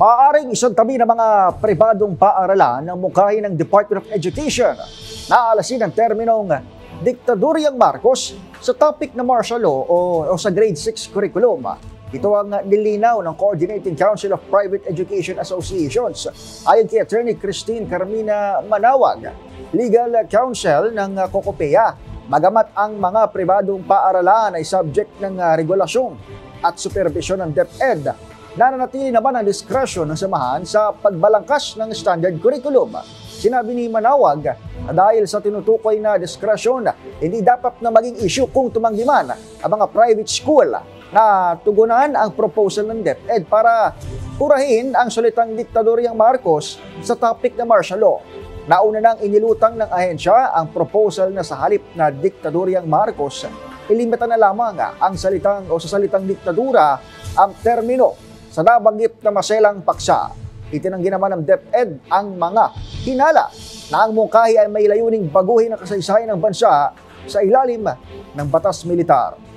Maaaring isang tabi ng mga pribadong paaralan ng mungkahi ng Department of Education na aalasin ang terminong Diktadoryang Marcos sa topic na martial law o sa grade 6 curriculum. Ito ang nilinaw ng Coordinating Council of Private Education Associations ayon kay Attorney Christine Carmina Manawag, Legal Counsel ng COCOPEA. Bagamat ang mga pribadong paaralan ay subject ng regulasyon at supervisyon ng DepEd, nananatili naman ang diskresyon ng samahan sa pagbalangkas ng standard curriculum. Sinabi ni Manawag na dahil sa tinutukoy na diskresyon, hindi dapat na maging issue kung tumanggi man ang mga private school na tugunan ang proposal ng DepEd para purahin ang salitang Diktadoryang Marcos sa topic na martial law. Nauna nang inilutang ng ahensya ang proposal na sa halip na Diktadoryang Marcos, ilimita na lamang ang salitang o sa salitang diktadura ang termino sa nabanggit na maselang paksa. Itinanggi naman ng DepEd ang mga hinala na ang mungkahi ay may layuning baguhin ang kasaysayan ng bansa sa ilalim ng batas militar.